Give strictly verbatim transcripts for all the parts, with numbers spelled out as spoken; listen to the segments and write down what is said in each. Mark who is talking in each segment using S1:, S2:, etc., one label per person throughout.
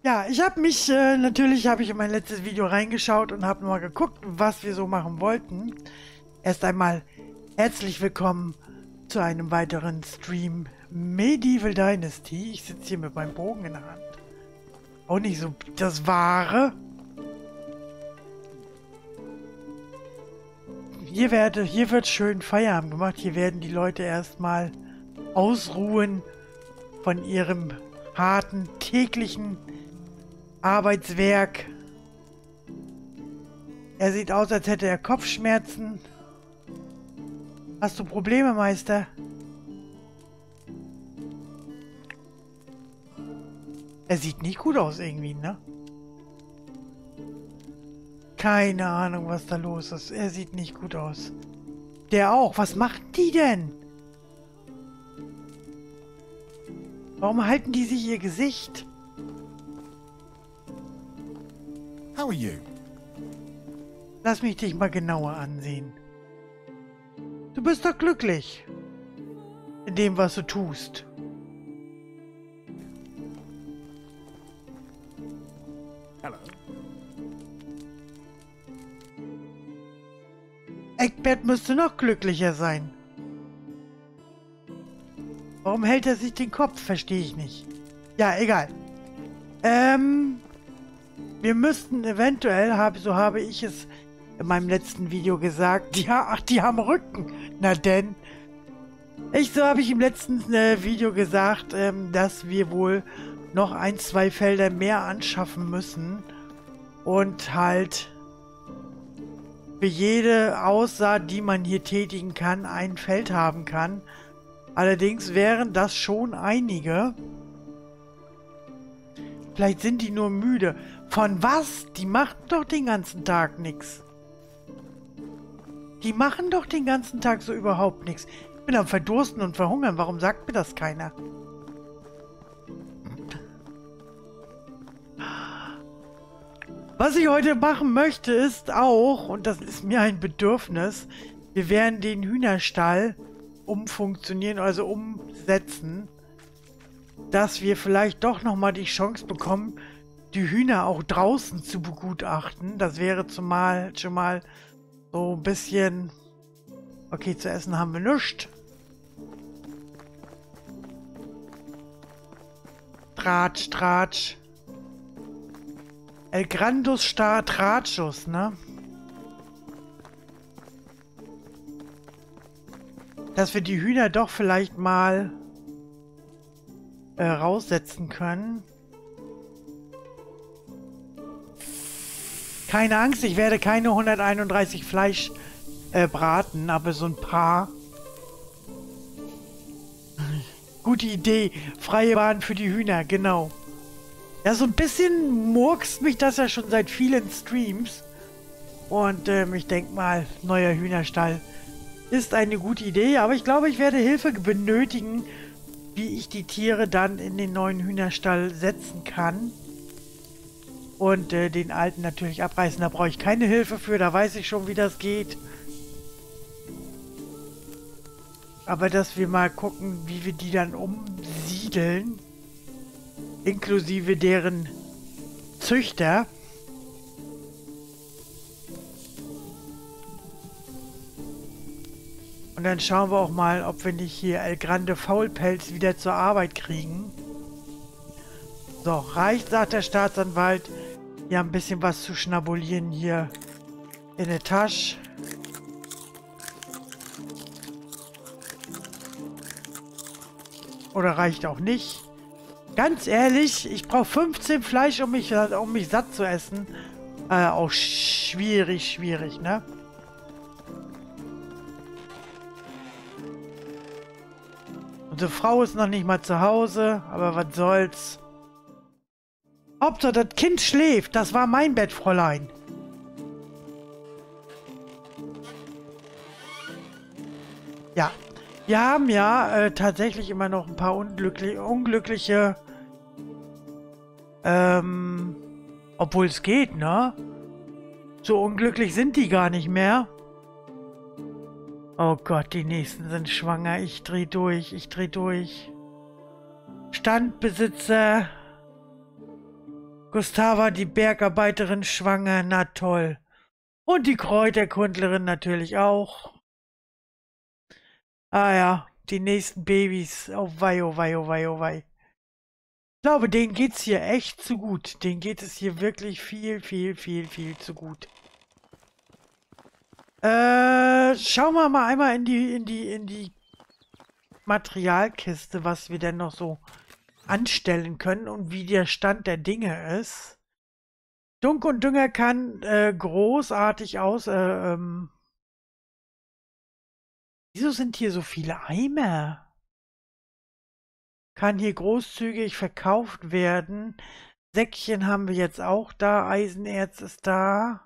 S1: Ja, ich habe mich, äh, natürlich habe ich in mein letztes Video reingeschaut und habe mal geguckt, was wir so machen wollten. Erst einmal herzlich willkommen zu einem weiteren Stream Medieval Dynasty. Ich sitze hier mit meinem Bogen in der Hand. Auch nicht so das Wahre. Hier, werde, hier wird schön Feierabend gemacht. Hier werden die Leute erstmal ausruhen von ihrem harten täglichen Arbeitswerk. Er sieht aus, als hätte er Kopfschmerzen. Hast du Probleme, Meister? Er sieht nicht gut aus irgendwie, ne? Keine Ahnung, was da los ist. Er sieht nicht gut aus. Der auch. Was machen die denn? Warum halten die sich ihr Gesicht?
S2: How are you?
S1: Lass mich dich mal genauer ansehen. Du bist doch glücklich. In dem, was du tust.
S2: Hello.
S1: Egbert müsste noch glücklicher sein. Warum hält er sich den Kopf? Verstehe ich nicht. Ja, egal. Ähm, wir müssten eventuell, hab, so habe ich es in meinem letzten Video gesagt, die, ach, die haben Rücken. Na denn. Ich, so habe ich im letzten äh, Video gesagt, ähm, dass wir wohl noch ein, zwei Felder mehr anschaffen müssen. Und halt für jede Aussaat, die man hier tätigen kann, ein Feld haben kann. Allerdings wären das schon einige. Vielleicht sind die nur müde. Von was? Die machen doch den ganzen Tag nichts. Die machen doch den ganzen Tag so überhaupt nichts. Ich bin am Verdursten und Verhungern. Warum sagt mir das keiner? Was ich heute machen möchte, ist auch, und das ist mir ein Bedürfnis, wir werden den Hühnerstall umfunktionieren, also umsetzen, dass wir vielleicht doch nochmal die Chance bekommen, die Hühner auch draußen zu begutachten. Das wäre zumal schon mal so ein bisschen... Okay, zu essen haben wir nichts. Tratsch, Tratsch. El Grandus Star Tratschus, ne? Dass wir die Hühner doch vielleicht mal äh, raussetzen können. Keine Angst, ich werde keine hunderteinunddreißig Fleisch äh, braten, aber so ein paar. Gute Idee. Freie Bahn für die Hühner, genau. Ja, so ein bisschen murkst mich das ja schon seit vielen Streams. Und ähm, ich denke mal, neuer Hühnerstall ist eine gute Idee. Aber ich glaube, ich werde Hilfe benötigen, wie ich die Tiere dann in den neuen Hühnerstall setzen kann. Und äh, den alten natürlich abreißen. Da brauche ich keine Hilfe für. Da weiß ich schon, wie das geht. Aber dass wir mal gucken, wie wir die dann umsiedeln. Inklusive deren Züchter. Und dann schauen wir auch mal, ob wir nicht hier El Grande Faulpelz wieder zur Arbeit kriegen. So, reicht, sagt der Staatsanwalt. Wir haben ein bisschen was zu schnabulieren hier in der Tasche. Oder reicht auch nicht. Ganz ehrlich, ich brauche fünfzehn Fleisch, um mich, um mich satt zu essen. Äh, auch schwierig, schwierig, ne? Unsere Frau ist noch nicht mal zu Hause, aber was soll's. Hauptsache, das Kind schläft. Das war mein Bett, Fräulein. Ja. Wir haben ja äh, tatsächlich immer noch ein paar unglücklich, unglückliche... Ähm... Obwohl es geht, ne? So unglücklich sind die gar nicht mehr. Oh Gott, die nächsten sind schwanger. Ich dreh durch, ich dreh durch. Standbesitzer. Gustava, die Bergarbeiterin, schwanger, na toll. Und die Kräuterkundlerin natürlich auch. Ah ja, die nächsten Babys. Oh wei, oh wei, oh wei, oh wei. Ich glaube, denen geht's hier echt zu gut. Denen geht es hier wirklich viel, viel, viel, viel zu gut. Äh, schauen wir mal einmal in die, in die, in die Materialkiste, was wir denn noch so anstellen können und wie der Stand der Dinge ist. Dunk und Dünger kann äh, großartig aus. Äh, ähm Wieso sind hier so viele Eimer? Kann hier großzügig verkauft werden. Säckchen haben wir jetzt auch da. Eisenerz ist da.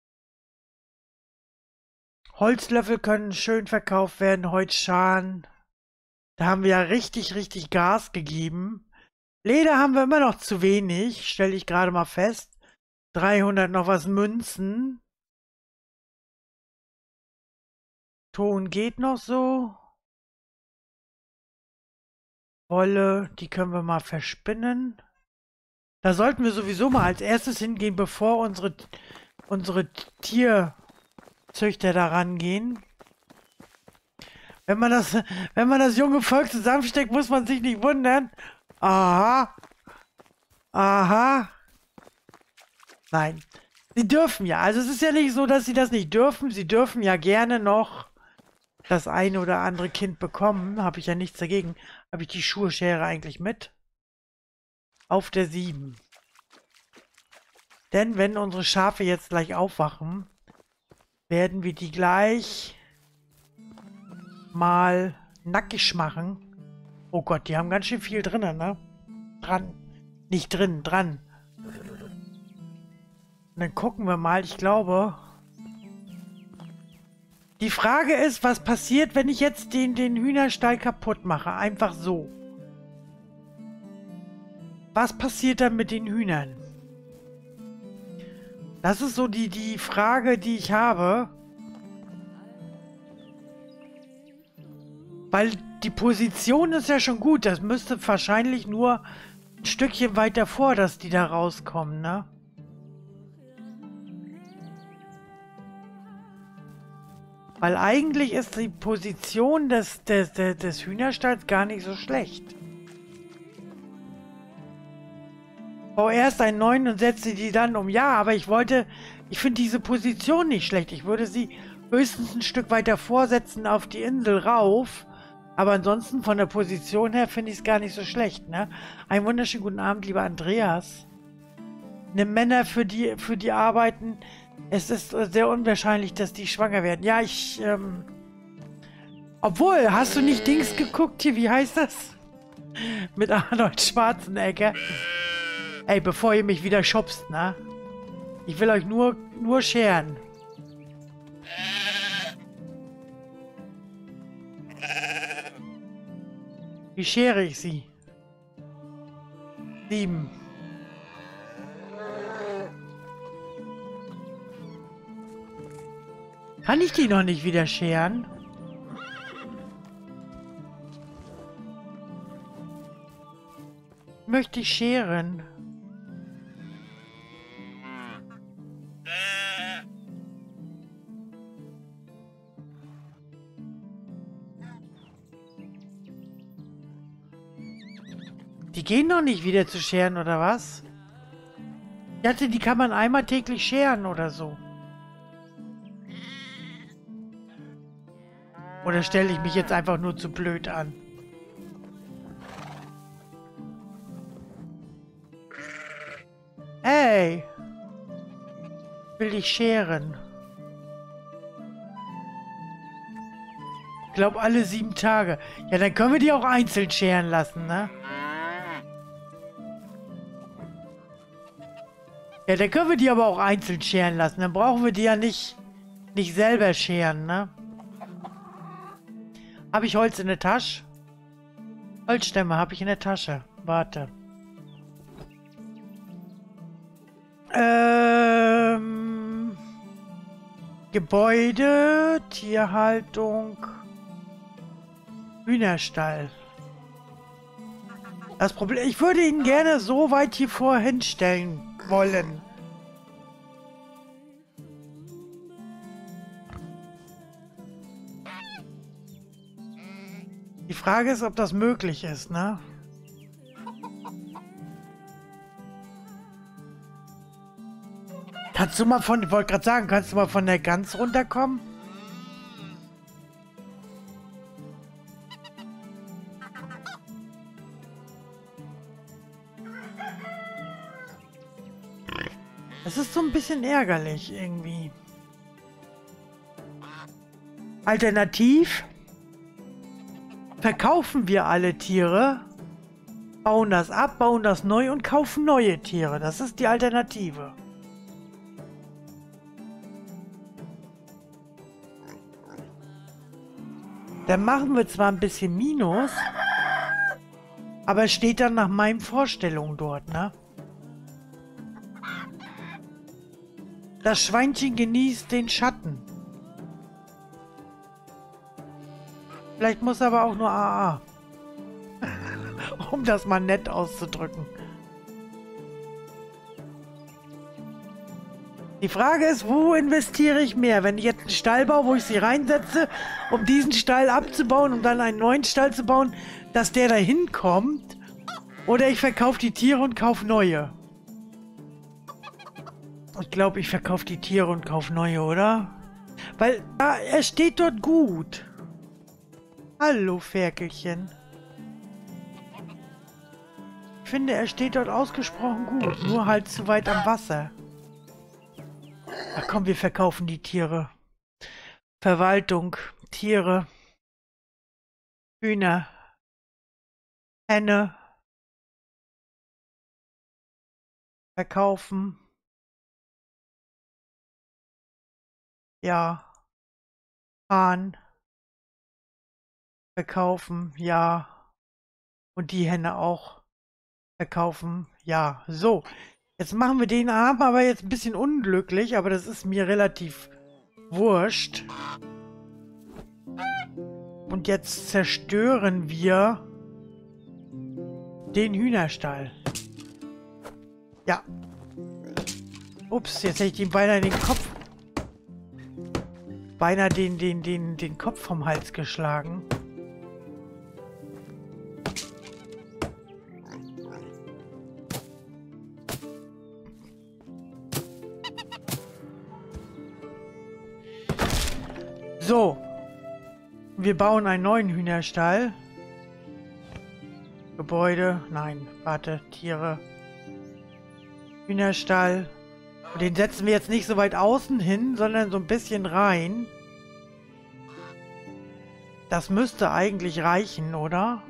S1: Holzlöffel können schön verkauft werden. Holzschalen. Da haben wir ja richtig, richtig Gas gegeben. Leder haben wir immer noch zu wenig. Stelle ich gerade mal fest. dreihundert noch was Münzen. Ton geht noch so. Wolle, die können wir mal verspinnen. Da sollten wir sowieso mal als erstes hingehen, bevor unsere, unsere Tierzüchter da rangehen. Wenn man das, wenn man das junge Volk zusammensteckt, muss man sich nicht wundern. Aha. Aha. Nein. Sie dürfen ja. Also es ist ja nicht so, dass sie das nicht dürfen. Sie dürfen ja gerne noch das eine oder andere Kind bekommen. Habe ich ja nichts dagegen. Habe ich die Schuhschere eigentlich mit? Auf der sieben. Denn wenn unsere Schafe jetzt gleich aufwachen, werden wir die gleich mal nackig machen. Oh Gott, die haben ganz schön viel drin, ne? Dran. Nicht drin, dran. Und dann gucken wir mal, ich glaube... Die Frage ist, was passiert, wenn ich jetzt den, den Hühnerstall kaputt mache? Einfach so. Was passiert dann mit den Hühnern? Das ist so die, die Frage, die ich habe. Weil die Position ist ja schon gut. Das müsste wahrscheinlich nur ein Stückchen weiter vor, dass die da rauskommen, ne? Weil eigentlich ist die Position des, des, des, des Hühnerstalls gar nicht so schlecht. Bau erst einen neuen und setze die dann um. Ja, aber ich wollte... Ich finde diese Position nicht schlecht. Ich würde sie höchstens ein Stück weiter vorsetzen auf die Insel rauf. Aber ansonsten von der Position her finde ich es gar nicht so schlecht, ne? Einen wunderschönen guten Abend, lieber Andreas. Ne Männer für die, für die Arbeiten... Es ist sehr unwahrscheinlich, dass die schwanger werden. Ja, ich, ähm... Obwohl, hast du nicht Dings geguckt hier? Wie heißt das? Mit Arnold Schwarzenegger. Ey, bevor ihr mich wieder schubst, ne? Ich will euch nur, nur scheren. Wie schere ich sie? Sieben. Kann ich die noch nicht wieder scheren? Möchte ich scheren? Die gehen noch nicht wieder zu scheren, oder was? Ich dachte, die kann man einmal täglich scheren oder so. Oder stelle ich mich jetzt einfach nur zu blöd an? Hey! Will ich scheren? Ich glaube alle sieben Tage. Ja, dann können wir die auch einzeln scheren lassen, ne? Ja, dann können wir die aber auch einzeln scheren lassen. Dann brauchen wir die ja nicht, nicht selber scheren, ne? Habe ich Holz in der Tasche? Holzstämme habe ich in der Tasche. Warte. Ähm... Gebäude, Tierhaltung, Hühnerstall. Das Problem, ich würde ihn gerne so weit hier vorhin stellen wollen. Die Frage ist, ob das möglich ist, ne? Kannst du mal von, ich wollte gerade sagen, kannst du mal von der Gans runterkommen? Das ist so ein bisschen ärgerlich irgendwie. Alternativ verkaufen wir alle Tiere, bauen das ab, bauen das neu und kaufen neue Tiere. Das ist die Alternative. Dann machen wir zwar ein bisschen Minus, aber es steht dann nach meinen Vorstellungen dort, ne? Das Schweinchen genießt den Schatten. Vielleicht muss aber auch nur A A. Um das mal nett auszudrücken. Die Frage ist, wo investiere ich mehr? Wenn ich jetzt einen Stall baue, wo ich sie reinsetze, um diesen Stall abzubauen und dann einen neuen Stall zu bauen, dass der da hinkommt. Oder ich verkaufe die Tiere und kaufe neue. Ich glaube, ich verkaufe die Tiere und kaufe neue, oder? Weil ah, er steht dort gut. Hallo, Ferkelchen. Ich finde, er steht dort ausgesprochen gut. Nur halt zu weit am Wasser. Ach komm, wir verkaufen die Tiere. Verwaltung, Tiere, Hühner, Henne. Verkaufen. Ja. Hahn. Verkaufen, ja. Und die Henne auch. Verkaufen, ja. So. Jetzt machen wir den Arm aber jetzt ein bisschen unglücklich, aber das ist mir relativ wurscht. Und jetzt zerstören wir den Hühnerstall. Ja. Ups, jetzt hätte ich ihm beinahe den Kopf... Beinahe den, den, den, den Kopf vom Hals geschlagen. So. Wir bauen einen neuen Hühnerstall. Gebäude. Nein, warte. Tiere. Hühnerstall. Und den setzen wir jetzt nicht so weit außen hin, sondern so ein bisschen rein. Das müsste eigentlich reichen, oder?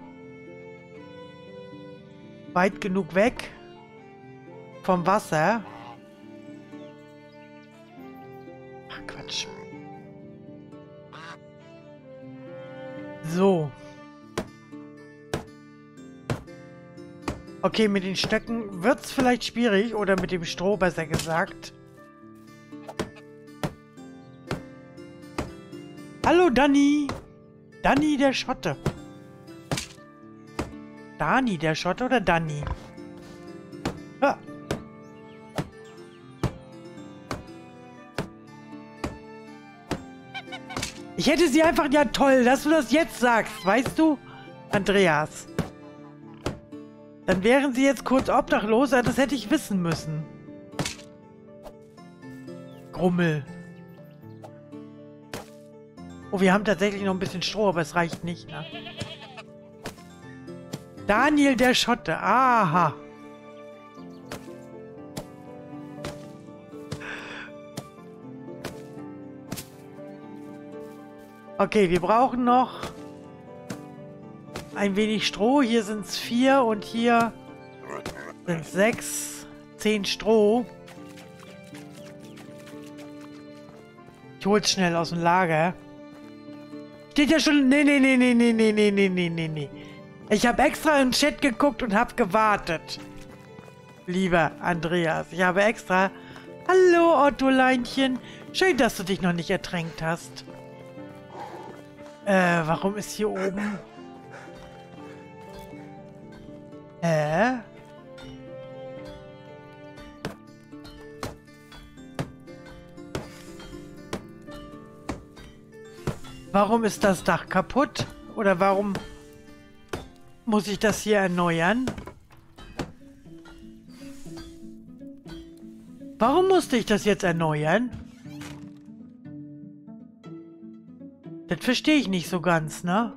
S1: Weit genug weg vom Wasser. Ach, Quatsch. So. Okay, mit den Stöcken wird es vielleicht schwierig. Oder mit dem Stroh, besser gesagt. Hallo, Danny. Danny, der Schotte. Dani, der Schotte oder Danny? Ja. Ich hätte sie einfach... Ja, toll, dass du das jetzt sagst. Weißt du, Andreas? Dann wären sie jetzt kurz obdachlos, das hätte ich wissen müssen. Grummel. Oh, wir haben tatsächlich noch ein bisschen Stroh, aber es reicht nicht, ne? Daniel der Schotte. Aha. Okay, wir brauchen noch ein wenig Stroh. Hier sind es vier und hier sind es sechs. Zehn Stroh. Ich hol's schnell aus dem Lager. Steht ja schon... Nee, nee, nee, nee, nee, nee, nee, nee, nee, nee, nee. Ich habe extra im Chat geguckt und habe gewartet. Lieber Andreas, ich habe extra... Hallo, Otto-Leinchen. Schön, dass du dich noch nicht ertränkt hast. Äh, warum ist hier oben... Hä? Warum ist das Dach kaputt? Oder warum muss ich das hier erneuern? Warum musste ich das jetzt erneuern? Das verstehe ich nicht so ganz, ne?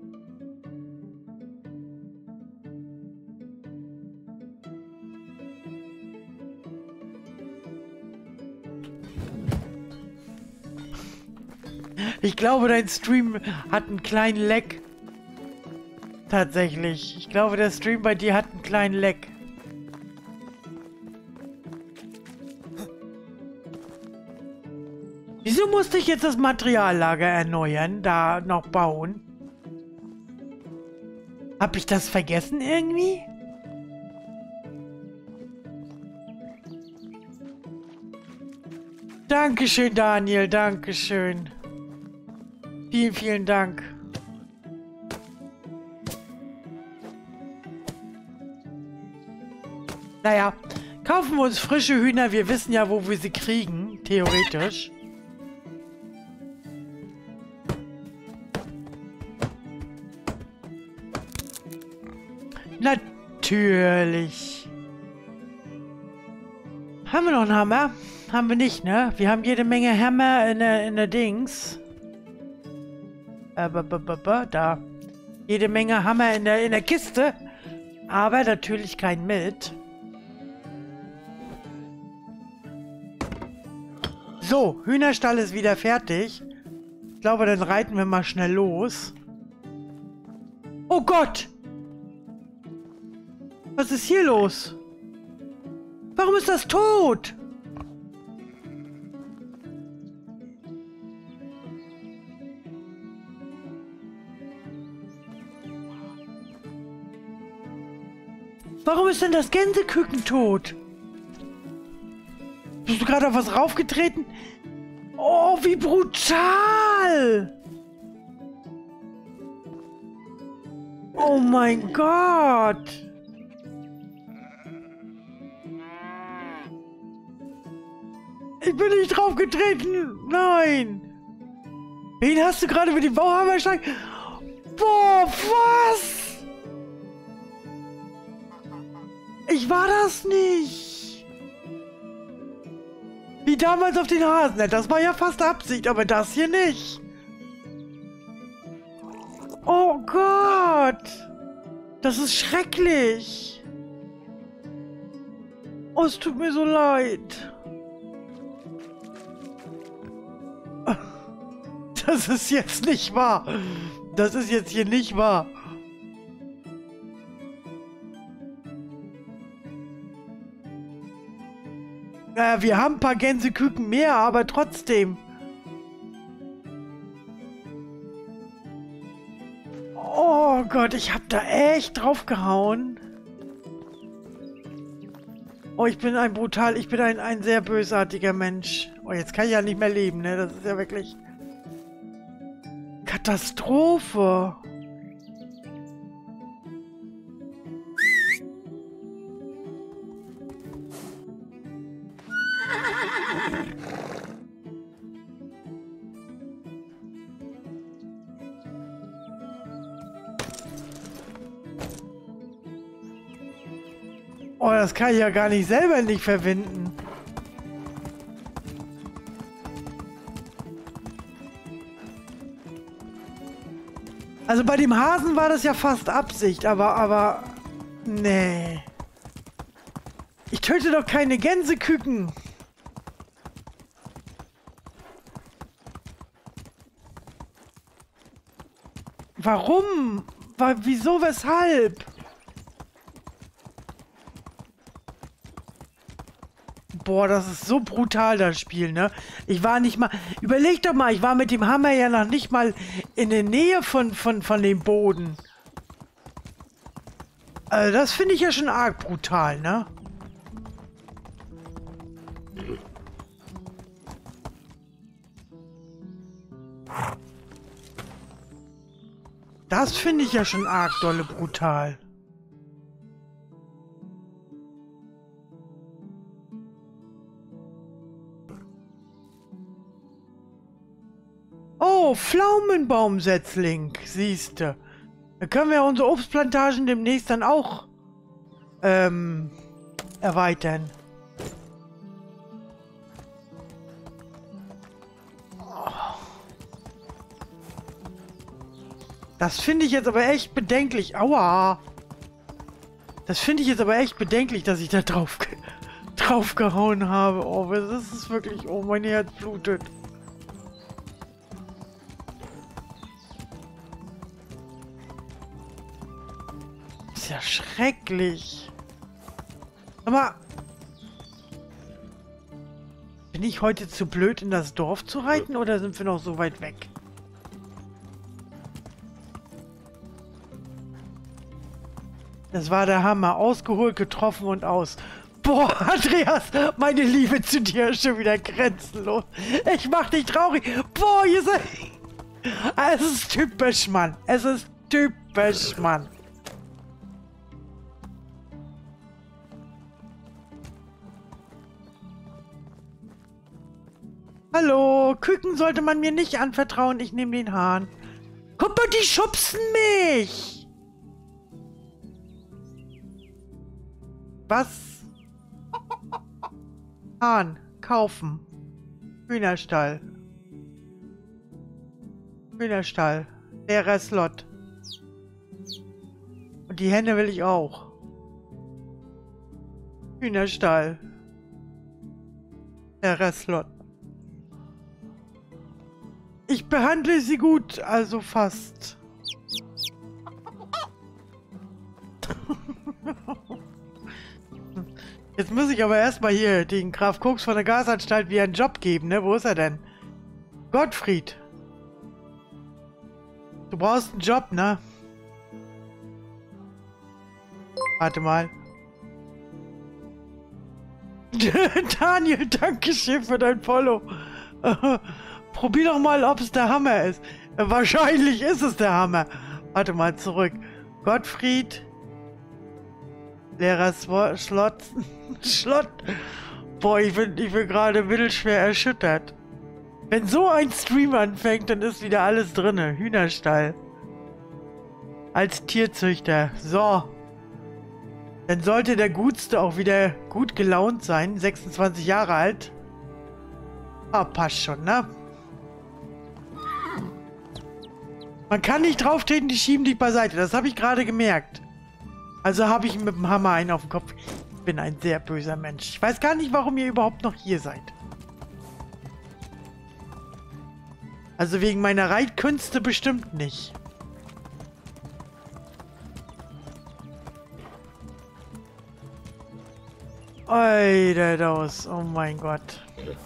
S1: Ich glaube, dein Stream hat einen kleinen Lag. Tatsächlich. Ich glaube, der Stream bei dir hat einen kleinen Lag. Wieso musste ich jetzt das Materiallager erneuern? Da noch bauen? Hab ich das vergessen irgendwie? Dankeschön, Daniel. Dankeschön. Vielen, vielen Dank. Naja, kaufen wir uns frische Hühner. Wir wissen ja, wo wir sie kriegen. Theoretisch. Natürlich. Haben wir noch einen Hammer? Haben wir nicht, ne? Wir haben jede Menge Hammer in der, in der Dings. Äh, b -b -b -b da. Jede Menge Hammer in der, in der Kiste. Aber natürlich kein mit. So, Hühnerstall ist wieder fertig. Ich glaube, dann reiten wir mal schnell los. Oh Gott! Was ist hier los? Warum ist das tot? Warum ist denn das Gänseküken tot? Bist du gerade auf was raufgetreten? Oh, wie brutal! Oh mein Gott! Ich bin nicht drauf getreten! Nein! Wen hast du gerade mit dem Bauhammer geschlagen? Boah, was? Ich war das nicht! Wie damals auf den Hasen. Das war ja fast Absicht, aber das hier nicht. Oh Gott! Das ist schrecklich! Oh, es tut mir so leid. Das ist jetzt nicht wahr. Das ist jetzt hier nicht wahr. Äh, wir haben ein paar Gänseküken mehr, aber trotzdem. Oh Gott, ich hab da echt drauf gehauen. Oh, ich bin ein brutal, ich bin ein, ein sehr bösartiger Mensch. Oh, jetzt kann ich ja nicht mehr leben, ne? Das ist ja wirklich... Katastrophe. Oh, das kann ich ja gar nicht selber nicht verwenden. Also bei dem Hasen war das ja fast Absicht, aber, aber, nee. Ich töte doch keine Gänseküken. Warum? War, wieso, weshalb? Boah, das ist so brutal, das Spiel, ne? Ich war nicht mal... Überleg doch mal, ich war mit dem Hammer ja noch nicht mal in der Nähe von, von, von dem Boden. Also das finde ich ja schon arg brutal, ne? Das finde ich ja schon arg dolle brutal. Oh, Pflaumenbaumsetzling, siehste. Da können wir unsere Obstplantagen demnächst dann auch ähm, erweitern. Das finde ich jetzt aber echt bedenklich. Aua. Das finde ich jetzt aber echt bedenklich, dass ich da drauf, drauf gehauen habe. Oh, das ist wirklich... Oh, mein Herz blutet. Das ist ja schrecklich. Aber... Bin ich heute zu blöd, in das Dorf zu reiten, oder sind wir noch so weit weg? Das war der Hammer. Ausgeholt, getroffen und aus. Boah, Andreas, meine Liebe zu dir ist schon wieder grenzenlos. Ich mach dich traurig. Boah, ihr seid... Es ist typisch, Mann. Es ist typisch, Mann. Hallo, Küken sollte man mir nicht anvertrauen. Ich nehme den Hahn. Guck mal, die schubsen mich. Was? Hahn, kaufen. Hühnerstall. Hühnerstall. Leerer Slot. Und die Hände will ich auch. Hühnerstall. Leerer Slot. Ich behandle sie gut, also fast. Jetzt muss ich aber erstmal hier den Graf Koks von der Gasanstalt wieder einen Job geben, ne? Wo ist er denn? Gottfried. Du brauchst einen Job, ne? Warte mal. Daniel, danke schön für dein Follow. Probier doch mal, ob es der Hammer ist. Wahrscheinlich ist es der Hammer. Warte mal, zurück. Gottfried. Leerer Slot. Schlott. Boah, ich bin, ich bin gerade mittelschwer erschüttert. Wenn so ein Stream anfängt, dann ist wieder alles drinne. Hühnerstall. Als Tierzüchter. So. Dann sollte der Gutste auch wieder gut gelaunt sein. sechsundzwanzig Jahre alt. Ah, passt schon, ne? Man kann nicht drauf treten, die schieben dich beiseite. Das habe ich gerade gemerkt. Also habe ich mit dem Hammer einen auf den Kopf. Ich bin ein sehr böser Mensch. Ich weiß gar nicht, warum ihr überhaupt noch hier seid. Also wegen meiner Reitkünste bestimmt nicht. Alter, das. Oh mein Gott.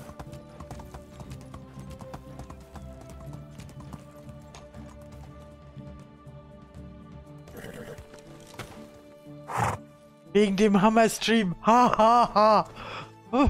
S1: Wegen dem Hammer-Stream. Ha, ha, ha. Oh.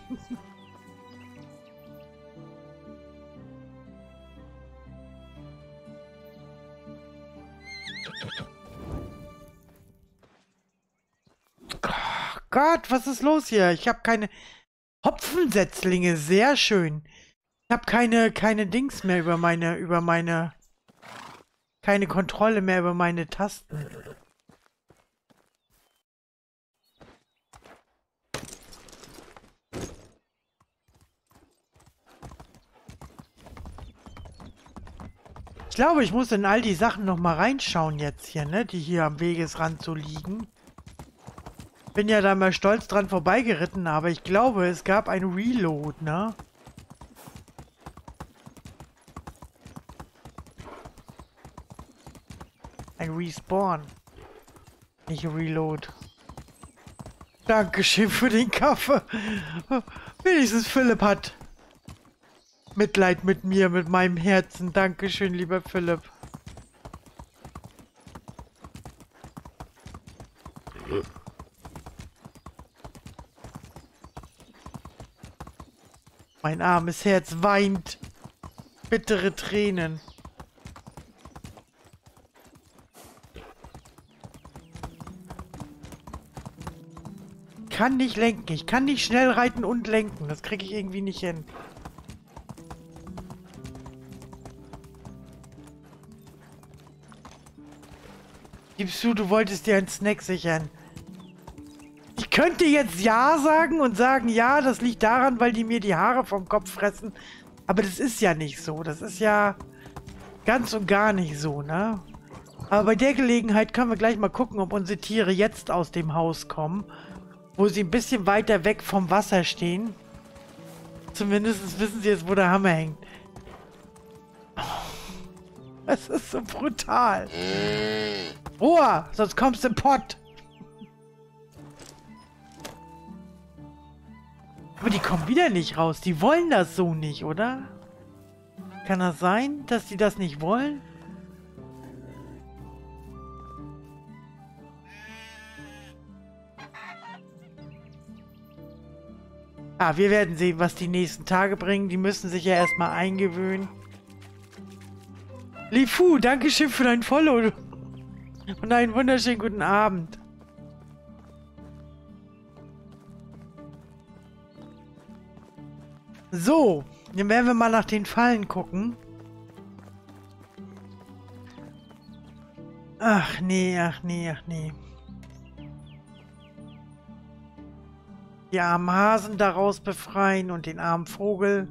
S1: Gott, was ist los hier? Ich habe keine Hopfensetzlinge. Sehr schön. Ich habe keine, keine Dings mehr über meine, über meine, keine Kontrolle mehr über meine Tasten. Ich glaube, ich muss in all die Sachen noch mal reinschauen jetzt hier, ne? Die hier am Wegesrand so liegen. Bin ja da mal stolz dran vorbeigeritten, aber ich glaube, es gab ein Reload, ne? Ein Respawn. Nicht Reload. Dankeschön für den Kaffee. Wenigstens Philipp hat Mitleid mit mir, mit meinem Herzen. Dankeschön, lieber Philipp. Mein armes Herz weint bittere Tränen. Ich kann nicht lenken. Ich kann nicht schnell reiten und lenken. Das kriege ich irgendwie nicht hin. Gibst du, du wolltest dir einen Snack sichern. Ich könnte jetzt ja sagen und sagen, ja, das liegt daran, weil die mir die Haare vom Kopf fressen. Aber das ist ja nicht so. Das ist ja ganz und gar nicht so, ne? Aber bei der Gelegenheit können wir gleich mal gucken, ob unsere Tiere jetzt aus dem Haus kommen. Wo sie ein bisschen weiter weg vom Wasser stehen. Zumindest wissen sie jetzt, wo der Hammer hängt. Es ist so brutal. Ruhe, sonst kommst du im Pott. Aber die kommen wieder nicht raus. Die wollen das so nicht, oder? Kann das sein, dass die das nicht wollen? Ah, wir werden sehen, was die nächsten Tage bringen. Die müssen sich ja erstmal eingewöhnen. Lifu, danke schön für dein Follow. Und einen wunderschönen guten Abend. So, dann werden wir mal nach den Fallen gucken. Ach nee, ach nee, ach nee. Die armen Hasen daraus befreien und den armen Vogel.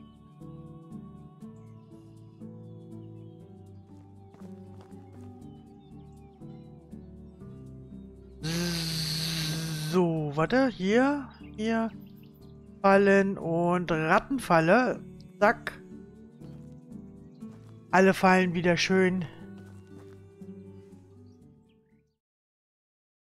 S1: So, warte, hier, hier. Fallen und Rattenfalle. Zack. Alle Fallen wieder schön